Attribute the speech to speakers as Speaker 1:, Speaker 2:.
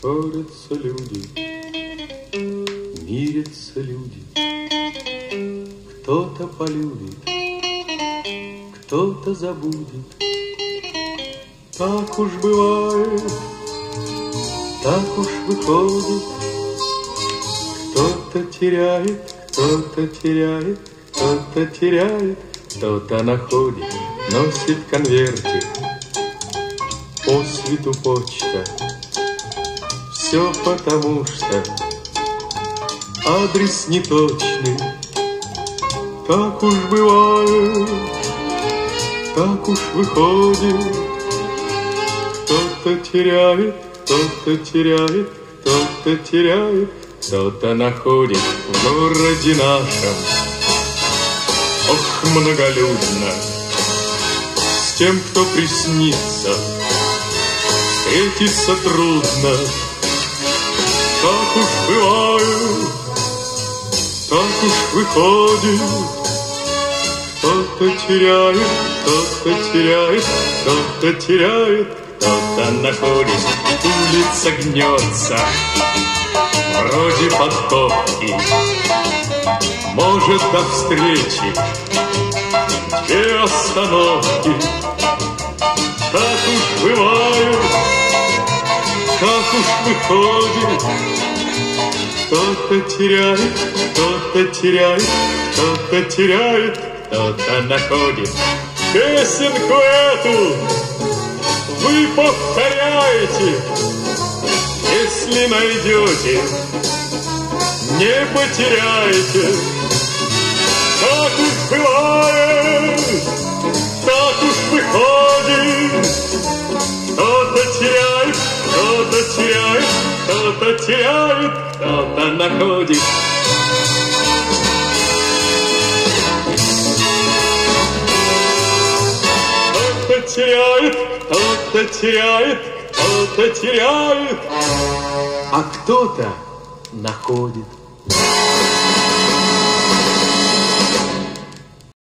Speaker 1: Ссорятся люди, мирятся люди. Кто-то полюбит, кто-то забудет. Так уж бывает, так уж выходит. Кто-то теряет, кто-то теряет, кто-то теряет, кто-то находит, носит конвертик, по свету почта. Все потому что адрес неточный. Так уж бывает, так уж выходит. Кто-то теряет, кто-то теряет, кто-то теряет, кто-то находит в городе нашем. Ох, многолюдно, с тем, кто приснится, встретиться трудно. Так уж бывает, так уж выходит. Кто-то теряет, кто-то теряет, кто-то теряет, кто-то находит. Улица гнется, вроде подковки. Может, до встречи две остановки. Так уж бывает, так уж выходит. Кто-то теряет, кто-то теряет, кто-то теряет, кто-то находит. Песенку эту вы повторяете, если найдете, не потеряйте. Так уж бывает, так уж выходит. Кто-то теряет, кто-то теряет, кто-то теряет, кто-то находит. Кто-то теряет, кто-то теряет, кто-то теряет, а кто-то находит.